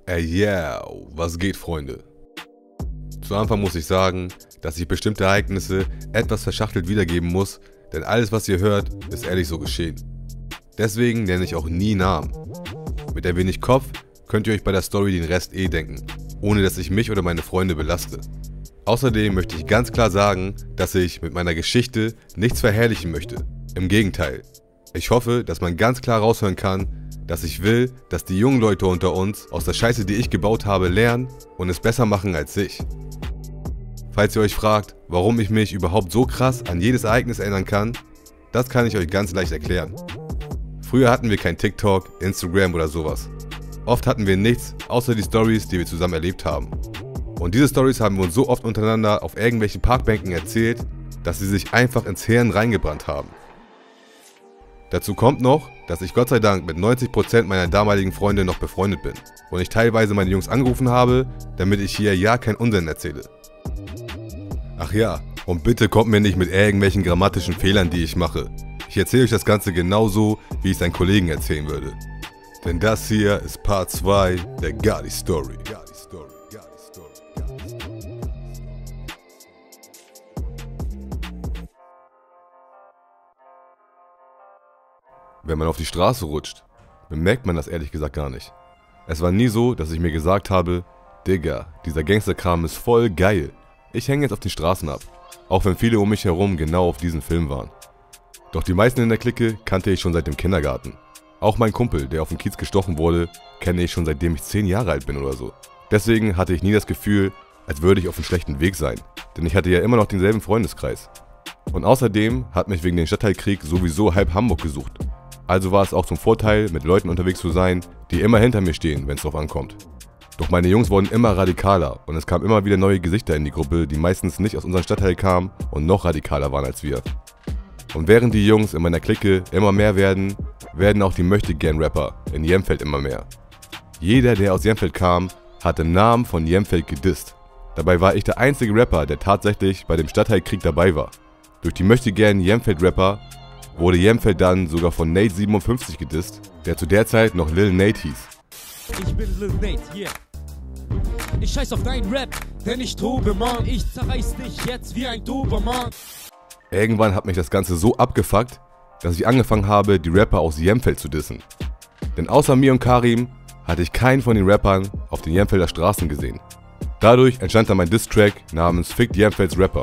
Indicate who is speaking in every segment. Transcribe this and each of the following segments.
Speaker 1: Was geht, Freunde? Zu Anfang muss ich sagen, dass ich bestimmte Ereignisse etwas verschachtelt wiedergeben muss, denn alles, was ihr hört, ist ehrlich so geschehen. Deswegen nenne ich auch nie Namen. Mit ein wenig Kopf könnt ihr euch bei der Story den Rest denken, ohne dass ich mich oder meine Freunde belaste. Außerdem möchte ich ganz klar sagen, dass ich mit meiner Geschichte nichts verherrlichen möchte. Im Gegenteil. Ich hoffe, dass man ganz klar raushören kann, dass ich will, dass die jungen Leute unter uns aus der Scheiße, die ich gebaut habe, lernen und es besser machen als ich. Falls ihr euch fragt, warum ich mich überhaupt so krass an jedes Ereignis erinnern kann, das kann ich euch ganz leicht erklären. Früher hatten wir kein TikTok, Instagram oder sowas. Oft hatten wir nichts, außer die Stories, die wir zusammen erlebt haben. Und diese Stories haben wir uns so oft untereinander auf irgendwelchen Parkbänken erzählt, dass sie sich einfach ins Hirn reingebrannt haben. Dazu kommt noch, dass ich Gott sei Dank mit 90% meiner damaligen Freunde noch befreundet bin und ich teilweise meine Jungs angerufen habe, damit ich hier ja keinen Unsinn erzähle. Ach ja, und bitte kommt mir nicht mit irgendwelchen grammatischen Fehlern, die ich mache. Ich erzähle euch das Ganze genauso, wie ich es einen Kollegen erzählen würde. Denn das hier ist Part 2 der Gali Story. Wenn man auf die Straße rutscht, bemerkt man das ehrlich gesagt gar nicht. Es war nie so, dass ich mir gesagt habe, Digga, dieser Gangsterkram ist voll geil. Ich hänge jetzt auf den Straßen ab. Auch wenn viele um mich herum genau auf diesen Film waren. Doch die meisten in der Clique kannte ich schon seit dem Kindergarten. Auch mein Kumpel, der auf dem Kiez gestochen wurde, kenne ich schon seitdem ich 10 Jahre alt bin oder so. Deswegen hatte ich nie das Gefühl, als würde ich auf einem schlechten Weg sein. Denn ich hatte ja immer noch denselben Freundeskreis. Und außerdem hat mich wegen dem Stadtteilkrieg sowieso halb Hamburg gesucht. Also war es auch zum Vorteil, mit Leuten unterwegs zu sein, die immer hinter mir stehen, wenn es drauf ankommt. Doch meine Jungs wurden immer radikaler und es kamen immer wieder neue Gesichter in die Gruppe, die meistens nicht aus unserem Stadtteil kamen und noch radikaler waren als wir. Und während die Jungs in meiner Clique immer mehr werden, werden auch die Möchtegern-Rapper in Jemfeld immer mehr. Jeder, der aus Jemfeld kam, hat im Namen von Jemfeld gedisst. Dabei war ich der einzige Rapper, der tatsächlich bei dem Stadtteilkrieg dabei war. Durch die Möchtegern-Jemfeld-Rapper wurde Jemfeld dann sogar von Nate 57 gedisst, der zu der Zeit noch Lil Nate hieß.
Speaker 2: Ich bin Lil Nate, yeah. Ich scheiß auf deinen Rap, denn ich tobe, Mann. Ich zerreiß dich jetzt wie ein Dobermann.
Speaker 1: Irgendwann hat mich das Ganze so abgefuckt, dass ich angefangen habe, die Rapper aus Jemfeld zu dissen. Denn außer mir und Karim hatte ich keinen von den Rappern auf den Jemfelder Straßen gesehen. Dadurch entstand dann mein Diss-Track namens Fickt Jemfelds Rapper.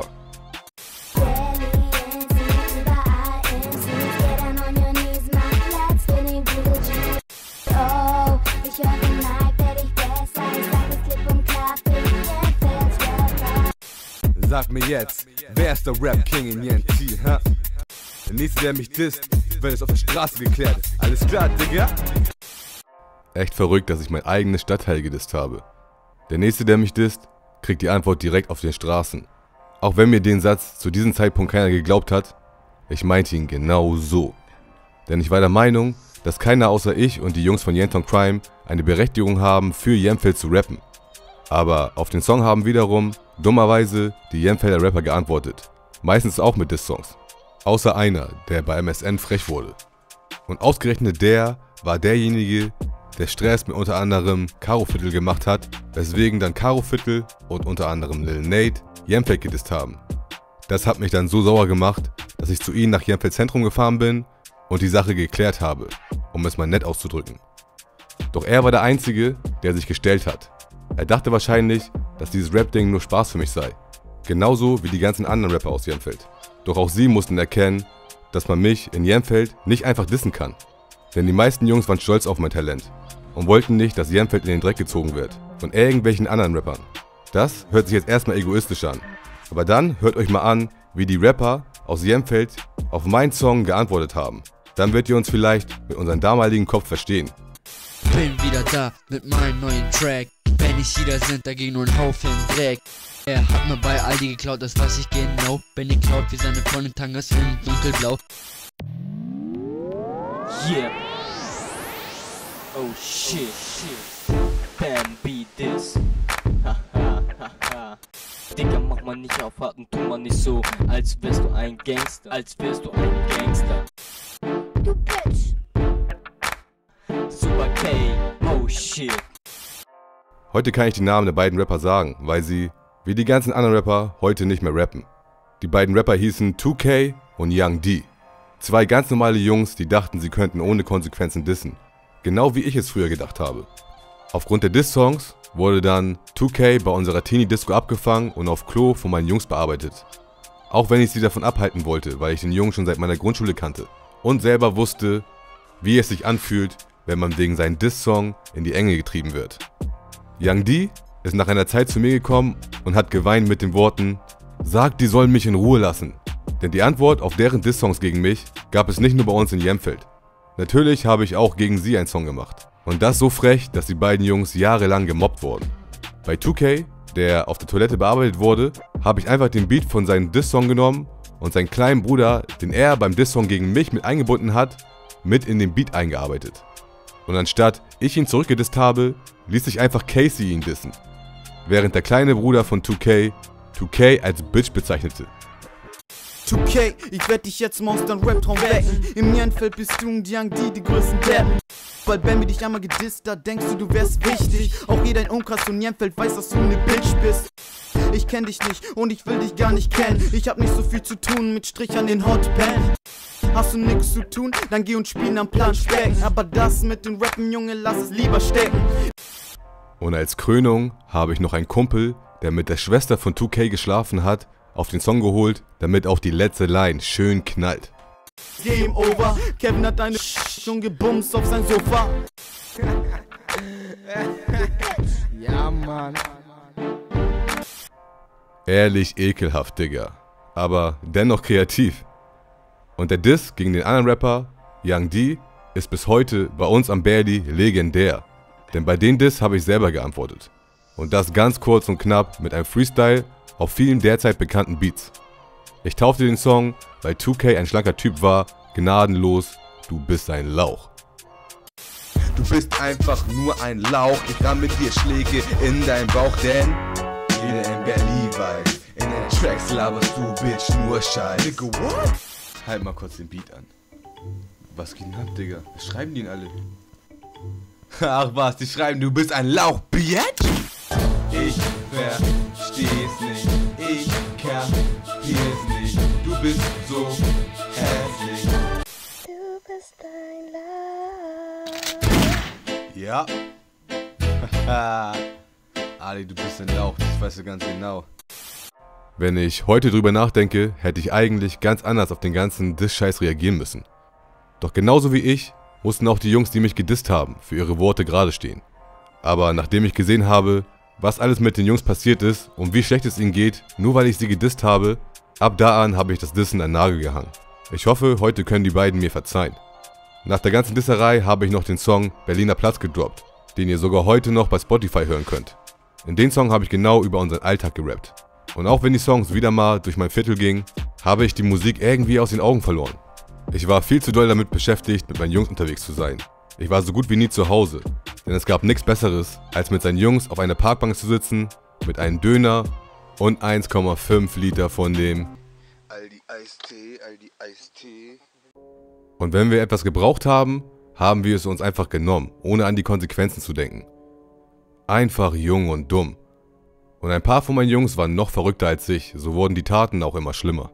Speaker 3: Sag mir jetzt, wer ist der Rap-King in Jenti, ha? Der nächste, der mich disst, wird es auf der Straße geklärt. Alles klar, Digga?
Speaker 1: Echt verrückt, dass ich mein eigenes Stadtteil gedisst habe. Der nächste, der mich disst, kriegt die Antwort direkt auf den Straßen. Auch wenn mir den Satz zu diesem Zeitpunkt keiner geglaubt hat, ich meinte ihn genau so. Denn ich war der Meinung, dass keiner außer ich und die Jungs von Yenton Crime eine Berechtigung haben, für Jemfeld zu rappen. Aber auf den Song haben wiederum dummerweise die Jemfelder Rapper geantwortet. Meistens auch mit Diss-Songs. Außer einer, der bei MSN frech wurde. Und ausgerechnet der war derjenige, der Stress mit unter anderem Karoviertel gemacht hat, weswegen dann Karoviertel und unter anderem Lil Nate Jemfeld gedisst haben. Das hat mich dann so sauer gemacht, dass ich zu ihnen nach Jemfeld Zentrum gefahren bin und die Sache geklärt habe, um es mal nett auszudrücken. Doch er war der Einzige, der sich gestellt hat. Er dachte wahrscheinlich, dass dieses Rap-Ding nur Spaß für mich sei. Genauso wie die ganzen anderen Rapper aus Jemfeld. Doch auch sie mussten erkennen, dass man mich in Jemfeld nicht einfach dissen kann. Denn die meisten Jungs waren stolz auf mein Talent und wollten nicht, dass Jemfeld in den Dreck gezogen wird von irgendwelchen anderen Rappern. Das hört sich jetzt erstmal egoistisch an. Aber dann hört euch mal an, wie die Rapper aus Jemfeld auf meinen Song geantwortet haben. Dann wird ihr uns vielleicht mit unserem damaligen Kopf verstehen.
Speaker 4: Bin wieder da mit meinem neuen Track. Wenn nicht jeder sind, dagegen nur ein Haufen Dreck. Er hat mir bei Aldi geklaut, das weiß ich genau. Wenn ihr klaut wie seine Freundin Tangas in dunkelblau.
Speaker 2: Yeah. Oh shit. Bam, beat this. Digga, mach mal nicht auf Harten, tu mal nicht so, als wärst du ein Gangster. Du Bitch. Super K, oh shit.
Speaker 1: Heute kann ich die Namen der beiden Rapper sagen, weil sie, wie die ganzen anderen Rapper, heute nicht mehr rappen. Die beiden Rapper hießen 2K und Young D. Zwei ganz normale Jungs, die dachten, sie könnten ohne Konsequenzen dissen. Genau wie ich es früher gedacht habe. Aufgrund der Diss-Songs wurde dann 2K bei unserer Teenie-Disco abgefangen und auf Klo von meinen Jungs bearbeitet. Auch wenn ich sie davon abhalten wollte, weil ich den Jungen schon seit meiner Grundschule kannte und selber wusste, wie es sich anfühlt, wenn man wegen seinem Diss-Song in die Enge getrieben wird. Young D ist nach einer Zeit zu mir gekommen und hat geweint mit den Worten: "Sagt, die sollen mich in Ruhe lassen." Denn die Antwort auf deren Diss-Songs gegen mich gab es nicht nur bei uns in Jemfeld. Natürlich habe ich auch gegen sie einen Song gemacht. Und das so frech, dass die beiden Jungs jahrelang gemobbt wurden. Bei 2K, der auf der Toilette bearbeitet wurde, habe ich einfach den Beat von seinem Diss-Song genommen und seinen kleinen Bruder, den er beim Diss-Song gegen mich mit eingebunden hat, mit in den Beat eingearbeitet. Und anstatt ich ihn zurückgedisst habe, ließ sich einfach Casey ihn dissen. Während der kleine Bruder von 2K als Bitch bezeichnete.
Speaker 5: 2K, ich werd dich jetzt mal aus deinem Rap-Traum wecken. Im Jemfeld bist du und Young D die größten Deppen. Weil Bambi dich einmal gedisst hat, denkst du wärst wichtig. Auch jeder in Umkreis von Jemfeld weiß, dass du ne Bitch bist. Ich kenn dich nicht und ich will dich gar nicht kennen. Ich hab nicht so viel zu tun mit Strich an den Hotpen. Hast du nix zu tun, dann geh und spielen am Planschbecken. Aber das mit dem Rappen, Junge, lass es lieber stecken.
Speaker 1: Und als Krönung habe ich noch einen Kumpel, der mit der Schwester von 2K geschlafen hat, auf den Song geholt, damit auch die letzte Line schön knallt.
Speaker 5: Game over, Kevin hat deine schon gebumst auf sein Sofa. Ja, Mann.
Speaker 1: Ehrlich ekelhaft, Digga. Aber dennoch kreativ. Und der Diss gegen den anderen Rapper, Young D, ist bis heute bei uns am Berdi legendär. Denn bei den Diss habe ich selber geantwortet. Und das ganz kurz und knapp mit einem Freestyle auf vielen derzeit bekannten Beats. Ich taufte den Song, weil 2K ein schlanker Typ war, gnadenlos, du bist ein Lauch.
Speaker 3: Du bist einfach nur ein Lauch, ich ramm mit dir Schläge in deinen Bauch, denn jeder in Berlin weiß, in den Tracks laberst du, Bitch, nur Scheiß. Nigga, what? Halt mal kurz den Beat an. Was geht denn ab, Digga? Was schreiben die denn alle? Ach was, die schreiben, du bist ein Lauch, Bitch? Ich versteh's nicht, ich kapier's nicht, du bist so hässlich.
Speaker 6: Du bist ein Lauch.
Speaker 3: Ja. Ali, du bist ein Lauch, das weißt du ganz genau.
Speaker 1: Wenn ich heute drüber nachdenke, hätte ich eigentlich ganz anders auf den ganzen Diss-Scheiß reagieren müssen. Doch genauso wie ich, mussten auch die Jungs, die mich gedisst haben, für ihre Worte gerade stehen. Aber nachdem ich gesehen habe, was alles mit den Jungs passiert ist und wie schlecht es ihnen geht, nur weil ich sie gedisst habe, ab da an habe ich das Dissen an den Nagel gehangen. Ich hoffe, heute können die beiden mir verzeihen. Nach der ganzen Disserei habe ich noch den Song Berliner Platz gedroppt, den ihr sogar heute noch bei Spotify hören könnt. In den Song habe ich genau über unseren Alltag gerappt. Und auch wenn die Songs wieder mal durch mein Viertel gingen, habe ich die Musik irgendwie aus den Augen verloren. Ich war viel zu doll damit beschäftigt, mit meinen Jungs unterwegs zu sein. Ich war so gut wie nie zu Hause, denn es gab nichts Besseres, als mit seinen Jungs auf einer Parkbank zu sitzen, mit einem Döner und 1,5 Liter von dem
Speaker 3: Aldi Eistee.
Speaker 1: Und wenn wir etwas gebraucht haben, haben wir es uns einfach genommen, ohne an die Konsequenzen zu denken. Einfach jung und dumm. Und ein paar von meinen Jungs waren noch verrückter als ich, so wurden die Taten auch immer schlimmer.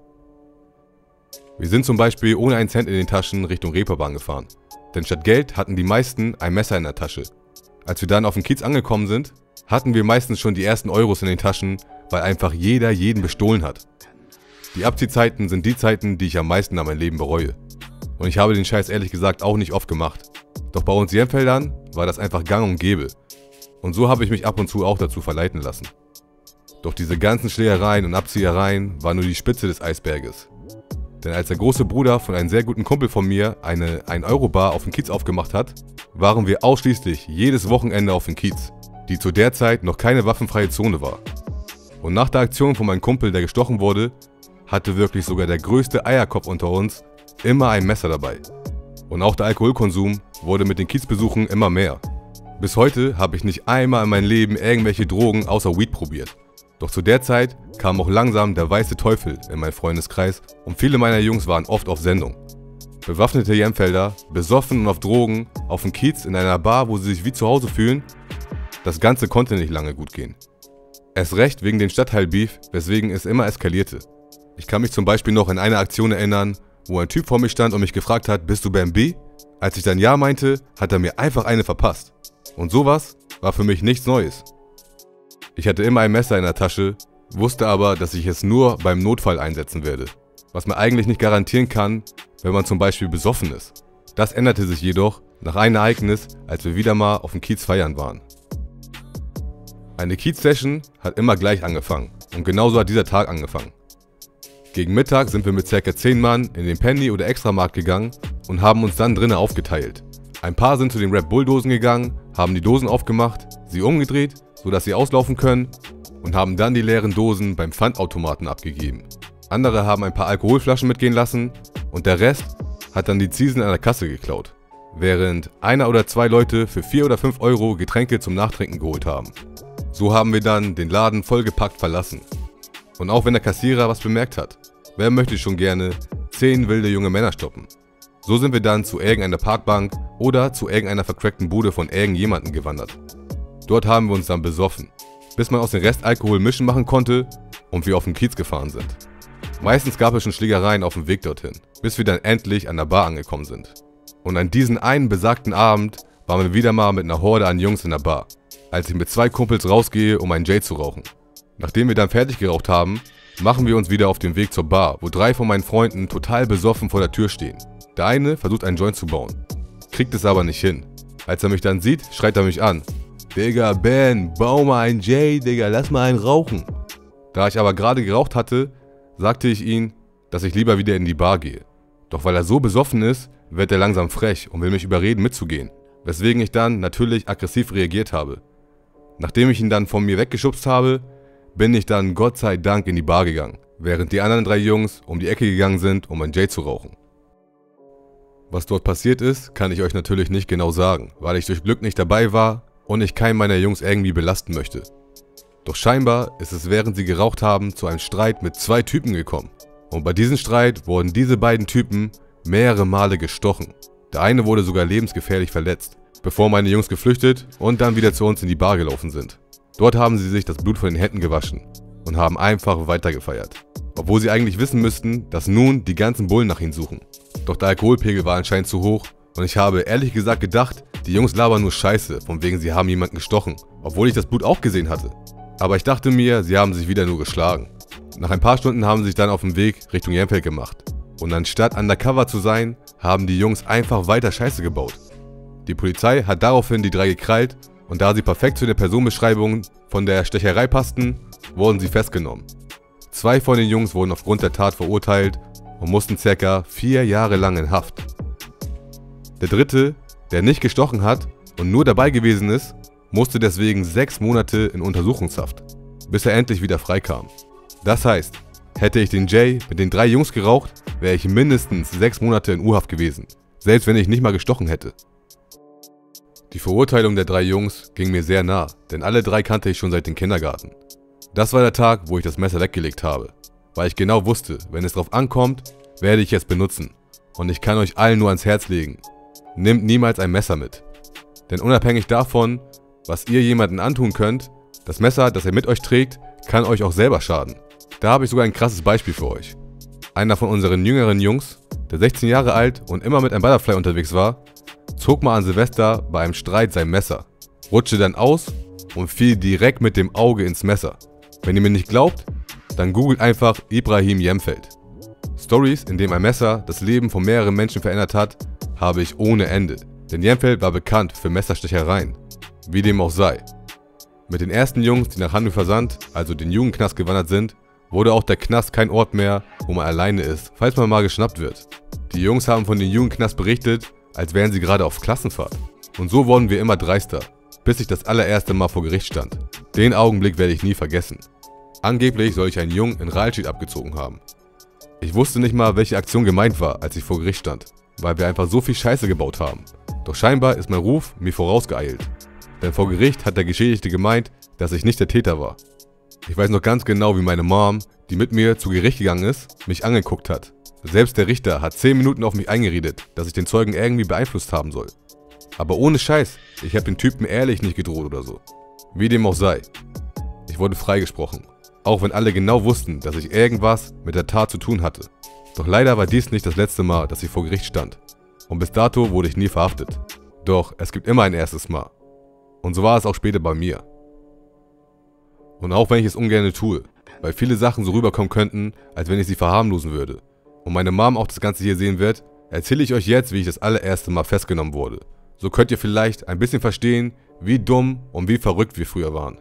Speaker 1: Wir sind zum Beispiel ohne einen Cent in den Taschen Richtung Reeperbahn gefahren. Denn statt Geld hatten die meisten ein Messer in der Tasche. Als wir dann auf dem Kiez angekommen sind, hatten wir meistens schon die ersten Euros in den Taschen, weil einfach jeder jeden bestohlen hat. Die Abziehzeiten sind die Zeiten, die ich am meisten an meinem Leben bereue. Und ich habe den Scheiß ehrlich gesagt auch nicht oft gemacht. Doch bei uns Jemfeldern war das einfach gang und gäbe. Und so habe ich mich ab und zu auch dazu verleiten lassen. Doch diese ganzen Schlägereien und Abziehereien waren nur die Spitze des Eisberges. Denn als der große Bruder von einem sehr guten Kumpel von mir eine 1-Euro-Bar auf dem Kiez aufgemacht hat, waren wir ausschließlich jedes Wochenende auf dem Kiez, die zu der Zeit noch keine waffenfreie Zone war. Und nach der Aktion von meinem Kumpel, der gestochen wurde, hatte wirklich sogar der größte Eierkopf unter uns immer ein Messer dabei. Und auch der Alkoholkonsum wurde mit den Kiezbesuchen immer mehr. Bis heute habe ich nicht einmal in meinem Leben irgendwelche Drogen außer Weed probiert. Doch zu der Zeit kam auch langsam der weiße Teufel in meinen Freundeskreis und viele meiner Jungs waren oft auf Sendung. Bewaffnete Jemfelder, besoffen und auf Drogen, auf dem Kiez in einer Bar, wo sie sich wie zu Hause fühlen. Das Ganze konnte nicht lange gut gehen. Erst recht wegen den Stadtteil-Beef, weswegen es immer eskalierte. Ich kann mich zum Beispiel noch an eine Aktion erinnern, wo ein Typ vor mir stand und mich gefragt hat, bist du Bam B? Als ich dann ja meinte, hat er mir einfach eine verpasst. Und sowas war für mich nichts Neues. Ich hatte immer ein Messer in der Tasche, wusste aber, dass ich es nur beim Notfall einsetzen werde. Was man eigentlich nicht garantieren kann, wenn man zum Beispiel besoffen ist. Das änderte sich jedoch nach einem Ereignis, als wir wieder mal auf dem Kiez feiern waren. Eine Kiez-Session hat immer gleich angefangen und genauso hat dieser Tag angefangen. Gegen Mittag sind wir mit ca. 10 Mann in den Penny- oder Extramarkt gegangen und haben uns dann drinnen aufgeteilt. Ein paar sind zu den Red Bull-Dosen gegangen, haben die Dosen aufgemacht, sie umgedreht, sodass sie auslaufen können und haben dann die leeren Dosen beim Pfandautomaten abgegeben. Andere haben ein paar Alkoholflaschen mitgehen lassen und der Rest hat dann die Ziesen an der Kasse geklaut, während einer oder zwei Leute für 4 oder 5 Euro Getränke zum Nachtrinken geholt haben. So haben wir dann den Laden vollgepackt verlassen. Und auch wenn der Kassierer was bemerkt hat, wer möchte schon gerne 10 wilde junge Männer stoppen? So sind wir dann zu irgendeiner Parkbank oder zu irgendeiner vercrackten Bude von irgendjemandem gewandert. Dort haben wir uns dann besoffen, bis man aus dem Rest Alkohol Mischen machen konnte und wir auf den Kiez gefahren sind. Meistens gab es schon Schlägereien auf dem Weg dorthin, bis wir dann endlich an der Bar angekommen sind. Und an diesen einen besagten Abend waren wir wieder mal mit einer Horde an Jungs in der Bar, als ich mit 2 Kumpels rausgehe, um einen J zu rauchen. Nachdem wir dann fertig geraucht haben, machen wir uns wieder auf den Weg zur Bar, wo 3 von meinen Freunden total besoffen vor der Tür stehen. Der eine versucht einen Joint zu bauen, kriegt es aber nicht hin. Als er mich dann sieht, schreit er mich an. Digga, Ben, bau mal einen J, Digga, lass mal einen rauchen. Da ich aber gerade geraucht hatte, sagte ich ihm, dass ich lieber wieder in die Bar gehe. Doch weil er so besoffen ist, wird er langsam frech und will mich überreden mitzugehen, weswegen ich dann natürlich aggressiv reagiert habe. Nachdem ich ihn dann von mir weggeschubst habe, bin ich dann Gott sei Dank in die Bar gegangen, während die anderen 3 Jungs um die Ecke gegangen sind, um ein J zu rauchen. Was dort passiert ist, kann ich euch natürlich nicht genau sagen, weil ich durch Glück nicht dabei war und ich keinen meiner Jungs irgendwie belasten möchte. Doch scheinbar ist es, während sie geraucht haben, zu einem Streit mit 2 Typen gekommen. Und bei diesem Streit wurden diese beiden Typen mehrere Male gestochen. Der eine wurde sogar lebensgefährlich verletzt, bevor meine Jungs geflüchtet und dann wieder zu uns in die Bar gelaufen sind. Dort haben sie sich das Blut von den Händen gewaschen und haben einfach weitergefeiert. Obwohl sie eigentlich wissen müssten, dass nun die ganzen Bullen nach ihnen suchen. Doch der Alkoholpegel war anscheinend zu hoch und ich habe ehrlich gesagt gedacht, die Jungs labern nur Scheiße, von wegen sie haben jemanden gestochen, obwohl ich das Blut auch gesehen hatte. Aber ich dachte mir, sie haben sich wieder nur geschlagen. Nach ein paar Stunden haben sie sich dann auf den Weg Richtung Jemfeld gemacht. Und anstatt undercover zu sein, haben die Jungs einfach weiter Scheiße gebaut. Die Polizei hat daraufhin die 3 gekrallt und da sie perfekt zu der Personenbeschreibung von der Stecherei passten, wurden sie festgenommen. 2 von den Jungs wurden aufgrund der Tat verurteilt und mussten ca. 4 Jahre lang in Haft. Der dritte, der nicht gestochen hat und nur dabei gewesen ist, musste deswegen 6 Monate in Untersuchungshaft, bis er endlich wieder freikam. Das heißt, hätte ich den Jay mit den 3 Jungs geraucht, wäre ich mindestens 6 Monate in U-Haft gewesen, selbst wenn ich nicht mal gestochen hätte. Die Verurteilung der 3 Jungs ging mir sehr nah, denn alle 3 kannte ich schon seit dem Kindergarten. Das war der Tag, wo ich das Messer weggelegt habe, weil ich genau wusste, wenn es drauf ankommt, werde ich es benutzen. Und ich kann euch allen nur ans Herz legen, nehmt niemals ein Messer mit. Denn unabhängig davon, was ihr jemanden antun könnt, das Messer, das ihr mit euch trägt, kann euch auch selber schaden. Da habe ich sogar ein krasses Beispiel für euch. Einer von unseren jüngeren Jungs, der 16 Jahre alt und immer mit einem Butterfly unterwegs war, zog mal an Silvester bei einem Streit sein Messer, rutschte dann aus und fiel direkt mit dem Auge ins Messer. Wenn ihr mir nicht glaubt, dann googelt einfach Ibrahim Jemfeld. Stories, in denen ein Messer das Leben von mehreren Menschen verändert hat, habe ich ohne Ende. Denn Jemfeld war bekannt für Messerstechereien. Wie dem auch sei. Mit den ersten Jungs, die nach Hanau Versand, also den Jugendknast gewandert sind, wurde auch der Knast kein Ort mehr, wo man alleine ist, falls man mal geschnappt wird. Die Jungs haben von den Jugendknast berichtet, als wären sie gerade auf Klassenfahrt. Und so wurden wir immer dreister, bis ich das allererste Mal vor Gericht stand. Den Augenblick werde ich nie vergessen. Angeblich soll ich einen Jungen in Rahlschied abgezogen haben. Ich wusste nicht mal, welche Aktion gemeint war, als ich vor Gericht stand, weil wir einfach so viel Scheiße gebaut haben. Doch scheinbar ist mein Ruf mir vorausgeeilt. Denn vor Gericht hat der Geschädigte gemeint, dass ich nicht der Täter war. Ich weiß noch ganz genau, wie meine Mom, die mit mir zu Gericht gegangen ist, mich angeguckt hat. Selbst der Richter hat 10 Minuten auf mich eingeredet, dass ich den Zeugen irgendwie beeinflusst haben soll. Aber ohne Scheiß, ich habe den Typen ehrlich nicht gedroht oder so. Wie dem auch sei, ich wurde freigesprochen, auch wenn alle genau wussten, dass ich irgendwas mit der Tat zu tun hatte. Doch leider war dies nicht das letzte Mal, dass ich vor Gericht stand. Und bis dato wurde ich nie verhaftet. Doch es gibt immer ein erstes Mal. Und so war es auch später bei mir. Und auch wenn ich es ungern tue, weil viele Sachen so rüberkommen könnten, als wenn ich sie verharmlosen würde, und meine Mom auch das Ganze hier sehen wird, erzähle ich euch jetzt, wie ich das allererste Mal festgenommen wurde. So könnt ihr vielleicht ein bisschen verstehen, wie dumm und wie verrückt wir früher waren.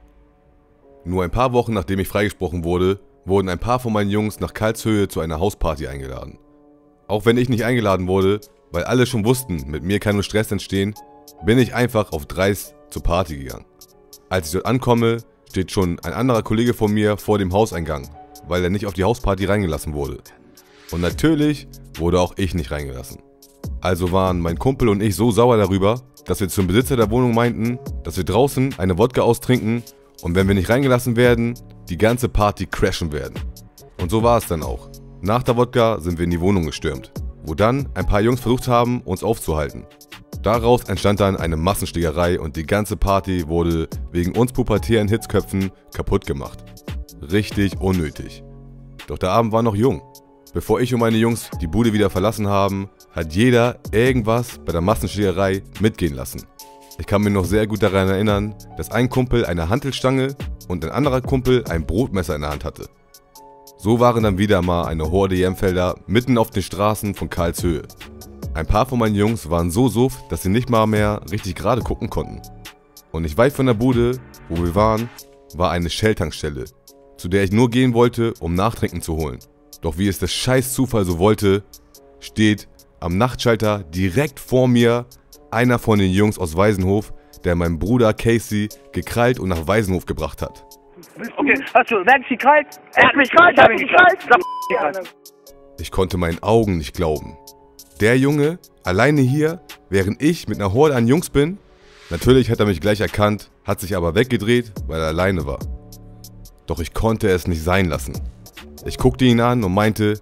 Speaker 1: Nur ein paar Wochen nachdem ich freigesprochen wurde, wurden ein paar von meinen Jungs nach Karlshöhe zu einer Hausparty eingeladen. Auch wenn ich nicht eingeladen wurde, weil alle schon wussten, mit mir kann nur Stress entstehen, bin ich einfach auf Dreist zur Party gegangen. Als ich dort ankomme, steht schon ein anderer Kollege von mir vor dem Hauseingang, weil er nicht auf die Hausparty reingelassen wurde. Und natürlich wurde auch ich nicht reingelassen. Also waren mein Kumpel und ich so sauer darüber, dass wir zum Besitzer der Wohnung meinten, dass wir draußen eine Wodka austrinken und wenn wir nicht reingelassen werden, die ganze Party crashen werden. Und so war es dann auch. Nach der Wodka sind wir in die Wohnung gestürmt, wo dann ein paar Jungs versucht haben, uns aufzuhalten. Daraus entstand dann eine Massenschlägerei und die ganze Party wurde wegen uns pubertären Hitzköpfen kaputt gemacht. Richtig unnötig. Doch der Abend war noch jung. Bevor ich und meine Jungs die Bude wieder verlassen haben, hat jeder irgendwas bei der Massenschlägerei mitgehen lassen. Ich kann mich noch sehr gut daran erinnern, dass ein Kumpel eine Hantelstange und ein anderer Kumpel ein Brotmesser in der Hand hatte. So waren dann wieder mal eine Horde Jemfelder mitten auf den Straßen von Karlshöhe. Ein paar von meinen Jungs waren so suff, dass sie nicht mal mehr richtig gerade gucken konnten. Und nicht weit von der Bude, wo wir waren, war eine Shell-Tankstelle, zu der ich nur gehen wollte, um Nachtrinken zu holen. Doch wie es der scheiß Zufall so wollte, steht am Nachtschalter direkt vor mir einer von den Jungs aus Waisenhof, der meinen Bruder Casey gekrallt und nach Waisenhof gebracht hat.
Speaker 7: Okay, hast du, wer hat dich gekrallt? Er hat mich gekrallt, hab ich gekrallt.
Speaker 1: Ich konnte meinen Augen nicht glauben. Der Junge, alleine hier, während ich mit einer Horde an Jungs bin. Natürlich hat er mich gleich erkannt, hat sich aber weggedreht, weil er alleine war. Doch ich konnte es nicht sein lassen. Ich guckte ihn an und meinte,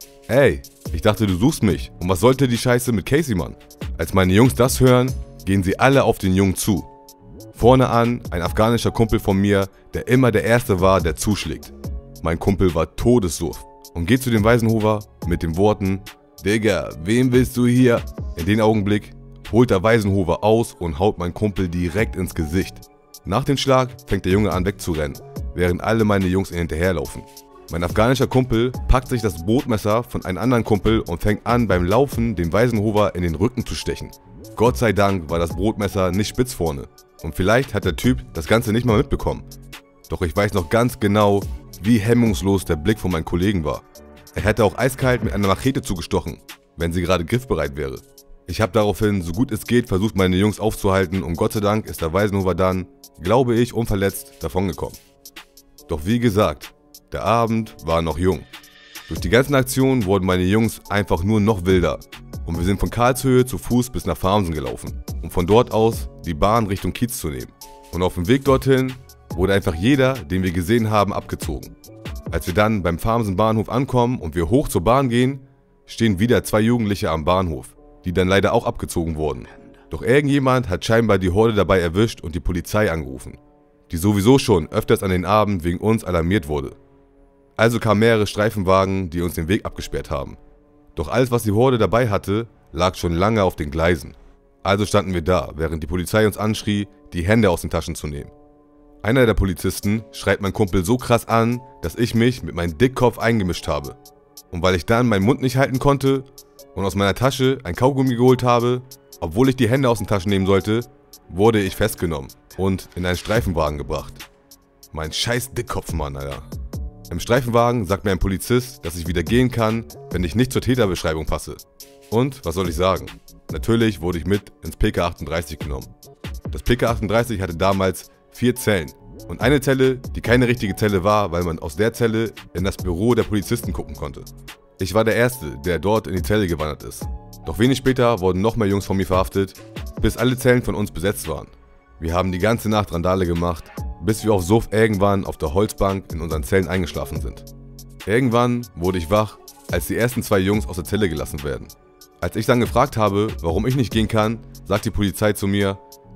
Speaker 1: ey, ich dachte du suchst mich und was sollte die Scheiße mit Casey, Mann? Als meine Jungs das hören, gehen sie alle auf den Jungen zu. Vorne an ein afghanischer Kumpel von mir, der immer der Erste war, der zuschlägt. Mein Kumpel war todessuff und geht zu dem Waisenhofer mit den Worten, Digga, wen willst du hier? In dem Augenblick holt der Waisenhofer aus und haut mein Kumpel direkt ins Gesicht. Nach dem Schlag fängt der Junge an wegzurennen, während alle meine Jungs ihm hinterherlaufen. Mein afghanischer Kumpel packt sich das Brotmesser von einem anderen Kumpel und fängt an beim Laufen den Waisenhofer in den Rücken zu stechen. Gott sei Dank war das Brotmesser nicht spitz vorne und vielleicht hat der Typ das Ganze nicht mal mitbekommen. Doch ich weiß noch ganz genau, wie hemmungslos der Blick von meinem Kollegen war. Er hätte auch eiskalt mit einer Machete zugestochen, wenn sie gerade griffbereit wäre. Ich habe daraufhin, so gut es geht, versucht meine Jungs aufzuhalten und Gott sei Dank ist der Waisenhofer dann, glaube ich, unverletzt davongekommen. Doch wie gesagt, der Abend war noch jung. Durch die ganzen Aktionen wurden meine Jungs einfach nur noch wilder und wir sind von Karlshöhe zu Fuß bis nach Farmsen gelaufen, um von dort aus die Bahn Richtung Kiez zu nehmen. Und auf dem Weg dorthin wurde einfach jeder, den wir gesehen haben, abgezogen. Als wir dann beim Farmsen Bahnhof ankommen und wir hoch zur Bahn gehen, stehen wieder 2 Jugendliche am Bahnhof, die dann leider auch abgezogen wurden. Doch irgendjemand hat scheinbar die Horde dabei erwischt und die Polizei angerufen, die sowieso schon öfters an den Abend wegen uns alarmiert wurde. Also kamen mehrere Streifenwagen, die uns den Weg abgesperrt haben. Doch alles, was die Horde dabei hatte, lag schon lange auf den Gleisen. Also standen wir da, während die Polizei uns anschrie, die Hände aus den Taschen zu nehmen. Einer der Polizisten schreit meinen Kumpel so krass an, dass ich mich mit meinem Dickkopf eingemischt habe. Und weil ich dann meinen Mund nicht halten konnte und aus meiner Tasche ein Kaugummi geholt habe, obwohl ich die Hände aus den Taschen nehmen sollte, wurde ich festgenommen und in einen Streifenwagen gebracht. Mein scheiß Dickkopf, Mann, Alter. Im Streifenwagen sagt mir ein Polizist, dass ich wieder gehen kann, wenn ich nicht zur Täterbeschreibung passe. Und, was soll ich sagen? Natürlich wurde ich mit ins PK 38 genommen. Das PK 38 hatte damals 4 Zellen. Und eine Zelle, die keine richtige Zelle war, weil man aus der Zelle in das Büro der Polizisten gucken konnte. Ich war der Erste, der dort in die Zelle gewandert ist. Doch wenig später wurden noch mehr Jungs von mir verhaftet, bis alle Zellen von uns besetzt waren. Wir haben die ganze Nacht Randale gemacht, bis wir auf Suff irgendwann auf der Holzbank in unseren Zellen eingeschlafen sind. Irgendwann wurde ich wach, als die ersten 2 Jungs aus der Zelle gelassen werden. Als ich dann gefragt habe, warum ich nicht gehen kann, sagt die Polizei zu mir,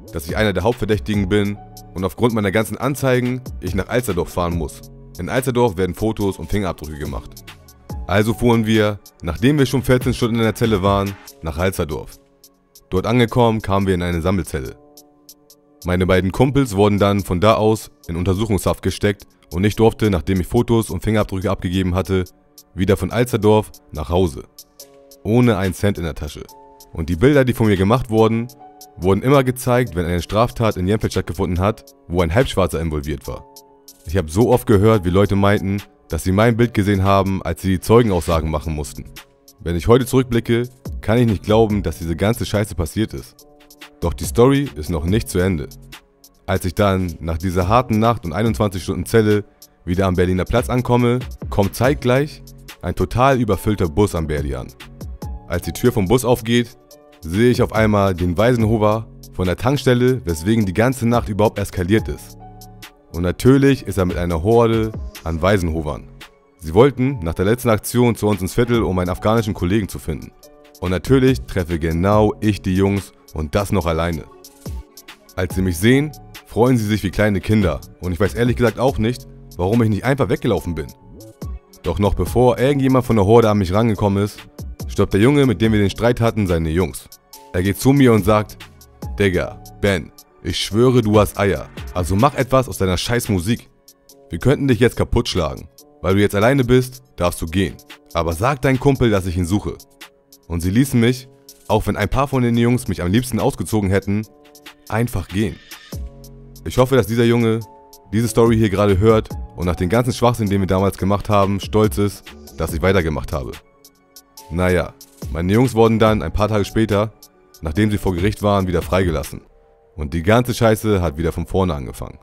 Speaker 1: dass ich einer der Hauptverdächtigen bin und aufgrund meiner ganzen Anzeigen ich nach Alsterdorf fahren muss. In Alsterdorf werden Fotos und Fingerabdrücke gemacht. Also fuhren wir, nachdem wir schon 14 Stunden in der Zelle waren, nach Alsterdorf. Dort angekommen, kamen wir in eine Sammelzelle. Meine beiden Kumpels wurden dann von da aus in Untersuchungshaft gesteckt und ich durfte, nachdem ich Fotos und Fingerabdrücke abgegeben hatte, wieder von Alsterdorf nach Hause. Ohne einen Cent in der Tasche. Und die Bilder, die von mir gemacht wurden, wurden immer gezeigt, wenn eine Straftat in Jemfeld stattgefunden hat, wo ein Halbschwarzer involviert war. Ich habe so oft gehört, wie Leute meinten, dass sie mein Bild gesehen haben, als sie die Zeugenaussagen machen mussten. Wenn ich heute zurückblicke, kann ich nicht glauben, dass diese ganze Scheiße passiert ist. Doch die Story ist noch nicht zu Ende. Als ich dann nach dieser harten Nacht und 21 Stunden Zelle wieder am Berliner Platz ankomme, kommt zeitgleich ein total überfüllter Bus am Berli an. Als die Tür vom Bus aufgeht, sehe ich auf einmal den Waisenhofer von der Tankstelle, weswegen die ganze Nacht überhaupt eskaliert ist. Und natürlich ist er mit einer Horde an Waisenhofern. Sie wollten nach der letzten Aktion zu uns ins Viertel, um einen afghanischen Kollegen zu finden. Und natürlich treffe genau ich die Jungs und das noch alleine. Als sie mich sehen, freuen sie sich wie kleine Kinder und ich weiß ehrlich gesagt auch nicht, warum ich nicht einfach weggelaufen bin. Doch noch bevor irgendjemand von der Horde an mich rangekommen ist, stoppt der Junge, mit dem wir den Streit hatten, seine Jungs. Er geht zu mir und sagt: Digga, Ben, ich schwöre, du hast Eier, also mach etwas aus deiner scheiß Musik. Wir könnten dich jetzt kaputt schlagen. Weil du jetzt alleine bist, darfst du gehen. Aber sag deinem Kumpel, dass ich ihn suche. Und sie ließen mich, auch wenn ein paar von den Jungs mich am liebsten ausgezogen hätten, einfach gehen. Ich hoffe, dass dieser Junge diese Story hier gerade hört und nach dem ganzen Schwachsinn, den wir damals gemacht haben, stolz ist, dass ich weitergemacht habe. Naja, meine Jungs wurden dann ein paar Tage später, nachdem sie vor Gericht waren, wieder freigelassen. Und die ganze Scheiße hat wieder von vorne angefangen.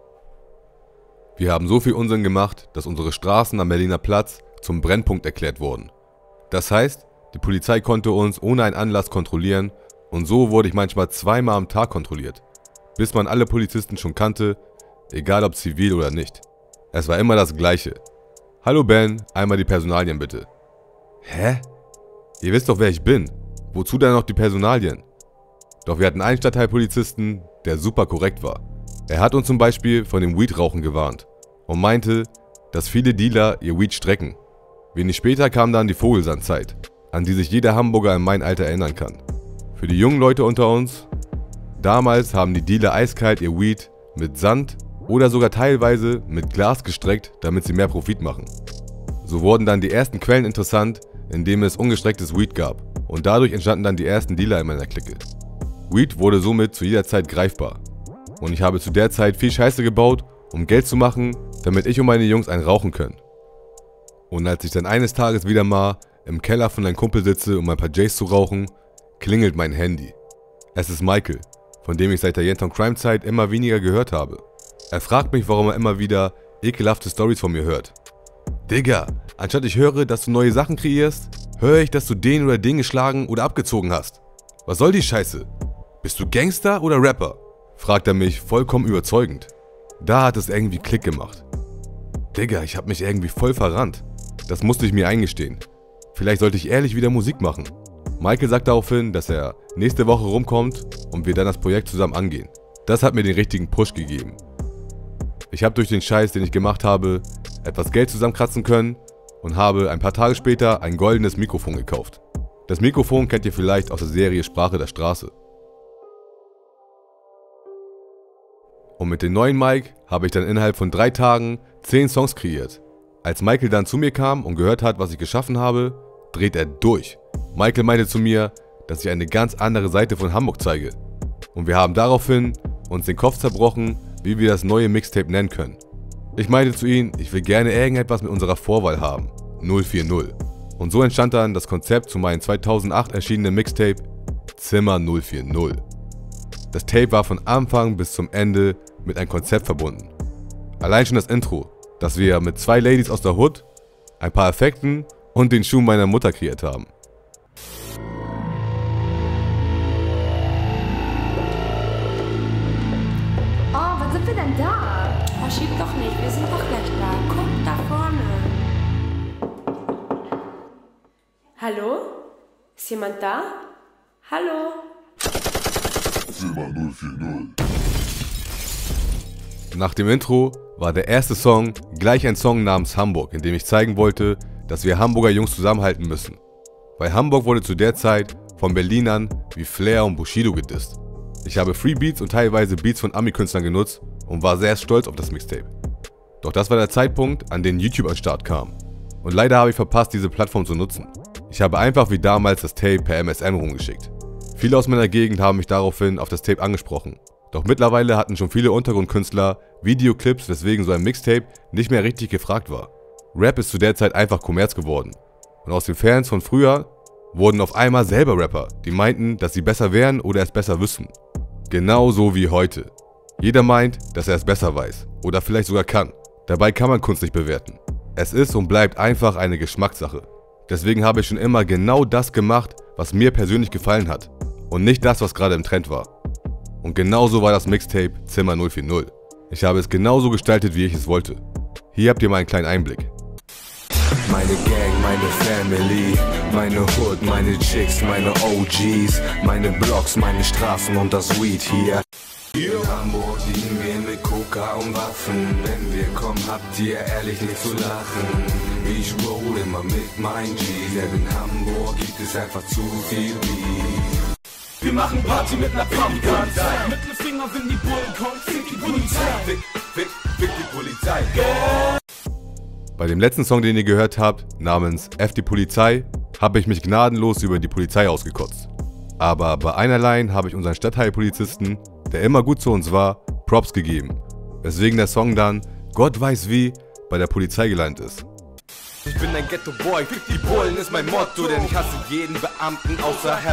Speaker 1: Wir haben so viel Unsinn gemacht, dass unsere Straßen am Berliner Platz zum Brennpunkt erklärt wurden. Das heißt, die Polizei konnte uns ohne einen Anlass kontrollieren und so wurde ich manchmal zweimal am Tag kontrolliert, bis man alle Polizisten schon kannte, egal ob zivil oder nicht. Es war immer das Gleiche. Hallo Ben, einmal die Personalien bitte. Hä? Ihr wisst doch, wer ich bin. Wozu denn noch die Personalien? Doch wir hatten einen Stadtteilpolizisten, der super korrekt war. Er hat uns zum Beispiel von dem Weed-Rauchen gewarnt und meinte, dass viele Dealer ihr Weed strecken. Wenig später kam dann die Vogelsandzeit, an die sich jeder Hamburger in meinem Alter erinnern kann. Für die jungen Leute unter uns, damals haben die Dealer eiskalt ihr Weed mit Sand oder sogar teilweise mit Glas gestreckt, damit sie mehr Profit machen. So wurden dann die ersten Quellen interessant, indem es ungestrecktes Weed gab und dadurch entstanden dann die ersten Dealer in meiner Clique. Weed wurde somit zu jeder Zeit greifbar. Und ich habe zu der Zeit viel Scheiße gebaut, um Geld zu machen, damit ich und meine Jungs einen rauchen können. Und als ich dann eines Tages wieder mal im Keller von einem Kumpel sitze, um ein paar J's zu rauchen, klingelt mein Handy. Es ist Michael, von dem ich seit der Yenton Crime Zeit immer weniger gehört habe. Er fragt mich, warum er immer wieder ekelhafte Stories von mir hört. Digga, anstatt ich höre, dass du neue Sachen kreierst, höre ich, dass du den oder den geschlagen oder abgezogen hast. Was soll die Scheiße? Bist du Gangster oder Rapper? Fragt er mich vollkommen überzeugend. Da hat es irgendwie Klick gemacht. Digga, ich hab mich irgendwie voll verrannt. Das musste ich mir eingestehen. Vielleicht sollte ich ehrlich wieder Musik machen. Michael sagt daraufhin, dass er nächste Woche rumkommt und wir dann das Projekt zusammen angehen. Das hat mir den richtigen Push gegeben. Ich habe durch den Scheiß, den ich gemacht habe, etwas Geld zusammenkratzen können und habe ein paar Tage später ein goldenes Mikrofon gekauft. Das Mikrofon kennt ihr vielleicht aus der Serie Sprache der Straße. Und mit dem neuen Mic habe ich dann innerhalb von 3 Tagen 10 Songs kreiert. Als Michael dann zu mir kam und gehört hat, was ich geschaffen habe, dreht er durch. Michael meinte zu mir, dass ich eine ganz andere Seite von Hamburg zeige. Und wir haben daraufhin uns den Kopf zerbrochen, wie wir das neue Mixtape nennen können. Ich meinte zu ihm, ich will gerne irgendetwas mit unserer Vorwahl haben, 040. Und so entstand dann das Konzept zu meinem 2008 erschienenen Mixtape Zimmer 040. Das Tape war von Anfang bis zum Ende mit einem Konzept verbunden. Allein schon das Intro, das wir mit 2 Ladies aus der Hood, ein paar Effekten und den Schuh meiner Mutter kreiert haben.
Speaker 6: Oh, wann sind wir denn da?
Speaker 8: Verschieb doch nicht, wir sind doch gleich da. Guck da vorne. Hallo? Ist jemand da? Hallo?
Speaker 9: Zimmer 040.
Speaker 1: Nach dem Intro war der erste Song gleich ein Song namens Hamburg, in dem ich zeigen wollte, dass wir Hamburger Jungs zusammenhalten müssen. Weil Hamburg wurde zu der Zeit von Berlinern wie Flair und Bushido gedisst. Ich habe Free Beats und teilweise Beats von Ami-Künstlern genutzt und war sehr stolz auf das Mixtape. Doch das war der Zeitpunkt, an dem YouTube an den Start kam. Und leider habe ich verpasst, diese Plattform zu nutzen. Ich habe einfach wie damals das Tape per MSN rumgeschickt. Viele aus meiner Gegend haben mich daraufhin auf das Tape angesprochen. Doch mittlerweile hatten schon viele Untergrundkünstler Videoclips, weswegen so ein Mixtape nicht mehr richtig gefragt war. Rap ist zu der Zeit einfach Kommerz geworden. Und aus den Fans von früher wurden auf einmal selber Rapper, die meinten, dass sie besser wären oder es besser wüssten. Genauso wie heute. Jeder meint, dass er es besser weiß oder vielleicht sogar kann. Dabei kann man Kunst nicht bewerten. Es ist und bleibt einfach eine Geschmackssache. Deswegen habe ich schon immer genau das gemacht, was mir persönlich gefallen hat. Und nicht das, was gerade im Trend war. Und genauso war das Mixtape Zimmer 040. Ich habe es genauso gestaltet, wie ich es wollte. Hier habt ihr mal einen kleinen Einblick.
Speaker 10: Meine Gang, meine Family, meine Hood, meine Chicks, meine OGs, meine Blocks, meine Straßen und das Weed hier. In Hamburg dienen wir mit Coca und Waffen. Wenn wir kommen, habt ihr ehrlich nicht zu lachen. Ich roll immer mit meinen G's, denn in Hamburg gibt es einfach zu viel Beef. Wir machen Party mit ner Pumpgun. Mittelfinger, wenn die Bullen kommen, fick die Polizei. Fick die Polizei.
Speaker 1: Bei dem letzten Song, den ihr gehört habt, namens F die Polizei, habe ich mich gnadenlos über die Polizei ausgekotzt. Aber bei einer Line habe ich unseren Stadtteilpolizisten, der immer gut zu uns war, Props gegeben. Weswegen der Song dann, Gott weiß wie, bei der Polizei gelandet ist.
Speaker 3: Ich bin ein Ghetto-Boy, fick die Bullen ist mein Motto, denn ich hasse jeden Beamten außer Herr.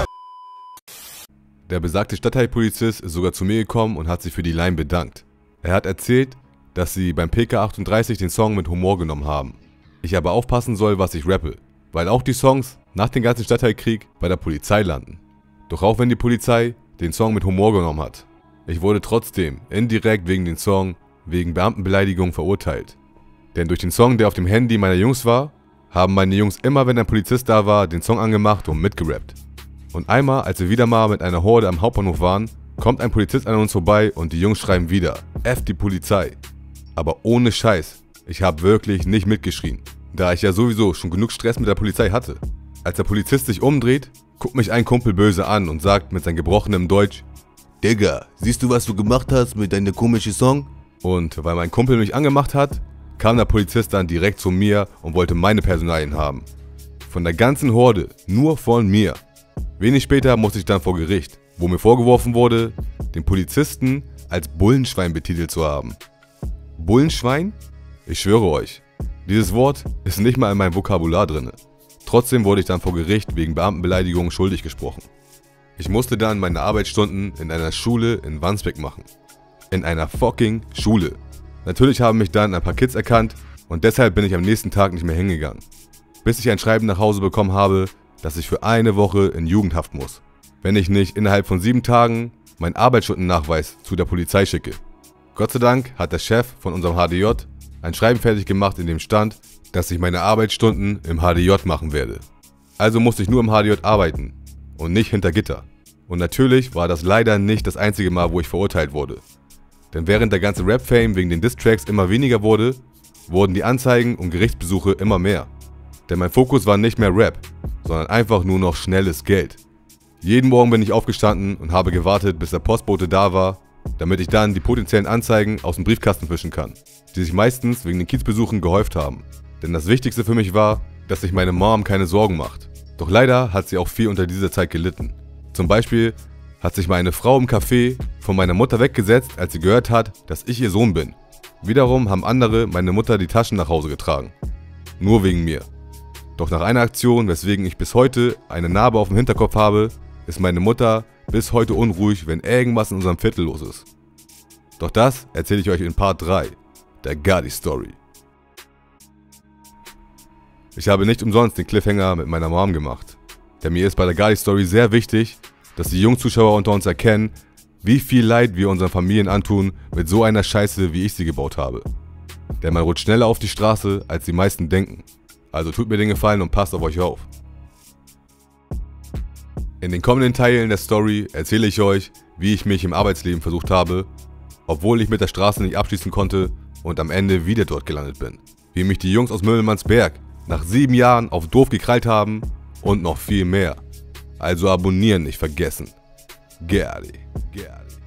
Speaker 1: Der besagte Stadtteilpolizist ist sogar zu mir gekommen und hat sich für die Line bedankt. Er hat erzählt, dass sie beim PK38 den Song mit Humor genommen haben. Ich aber aufpassen soll, was ich rappe, weil auch die Songs nach dem ganzen Stadtteilkrieg bei der Polizei landen. Doch auch wenn die Polizei den Song mit Humor genommen hat, ich wurde trotzdem indirekt wegen den Song wegen Beamtenbeleidigung verurteilt. Denn durch den Song, der auf dem Handy meiner Jungs war, haben meine Jungs immer, wenn ein Polizist da war, den Song angemacht und mitgerappt. Und einmal, als wir wieder mal mit einer Horde am Hauptbahnhof waren, kommt ein Polizist an uns vorbei und die Jungs schreiben wieder, F die Polizei. Aber ohne Scheiß, ich habe wirklich nicht mitgeschrien, da ich ja sowieso schon genug Stress mit der Polizei hatte. Als der Polizist sich umdreht, guckt mich ein Kumpel böse an und sagt mit seinem gebrochenen Deutsch, Digga, siehst du, was du gemacht hast mit deinem komischen Song? Und weil mein Kumpel mich angemacht hat, kam der Polizist dann direkt zu mir und wollte meine Personalien haben. Von der ganzen Horde, nur von mir. Wenig später musste ich dann vor Gericht, wo mir vorgeworfen wurde, den Polizisten als Bullenschwein betitelt zu haben. Bullenschwein? Ich schwöre euch, dieses Wort ist nicht mal in meinem Vokabular drin. Trotzdem wurde ich dann vor Gericht wegen Beamtenbeleidigung schuldig gesprochen. Ich musste dann meine Arbeitsstunden in einer Schule in Wandsbek machen. In einer fucking Schule. Natürlich haben mich dann ein paar Kids erkannt und deshalb bin ich am nächsten Tag nicht mehr hingegangen. Bis ich ein Schreiben nach Hause bekommen habe, dass ich für eine Woche in Jugendhaft muss, wenn ich nicht innerhalb von 7 Tagen meinen Arbeitsstundennachweis zu der Polizei schicke. Gott sei Dank hat der Chef von unserem HDJ ein Schreiben fertig gemacht, in dem stand, dass ich meine Arbeitsstunden im HDJ machen werde. Also musste ich nur im HDJ arbeiten und nicht hinter Gitter. Und natürlich war das leider nicht das einzige Mal, wo ich verurteilt wurde. Denn während der ganze Rap-Fame wegen den Diss-Tracks immer weniger wurde, wurden die Anzeigen und Gerichtsbesuche immer mehr. Denn mein Fokus war nicht mehr Rap, sondern einfach nur noch schnelles Geld. Jeden Morgen bin ich aufgestanden und habe gewartet, bis der Postbote da war, damit ich dann die potenziellen Anzeigen aus dem Briefkasten fischen kann, die sich meistens wegen den Kiezbesuchen gehäuft haben. Denn das Wichtigste für mich war, dass sich meine Mom keine Sorgen macht. Doch leider hat sie auch viel unter dieser Zeit gelitten. Zum Beispiel hat sich meine Frau im Café von meiner Mutter weggesetzt, als sie gehört hat, dass ich ihr Sohn bin. Wiederum haben andere meine Mutter die Taschen nach Hause getragen. Nur wegen mir. Doch nach einer Aktion, weswegen ich bis heute eine Narbe auf dem Hinterkopf habe, ist meine Mutter bis heute unruhig, wenn irgendwas in unserem Viertel los ist. Doch das erzähle ich euch in Part 3, der Gotti Story. Ich habe nicht umsonst den Cliffhanger mit meiner Mom gemacht. Denn mir ist bei der Gotti Story sehr wichtig, dass die Jungzuschauer unter uns erkennen, wie viel Leid wir unseren Familien antun mit so einer Scheiße, wie ich sie gebaut habe. Denn man rutscht schneller auf die Straße, als die meisten denken. Also tut mir den Gefallen und passt auf euch auf. In den kommenden Teilen der Story erzähle ich euch, wie ich mich im Arbeitsleben versucht habe, obwohl ich mit der Straße nicht abschließen konnte und am Ende wieder dort gelandet bin. Wie mich die Jungs aus Möllmannsberg nach 7 Jahren auf doof gekrallt haben und noch viel mehr. Also abonnieren nicht vergessen. Gerdi.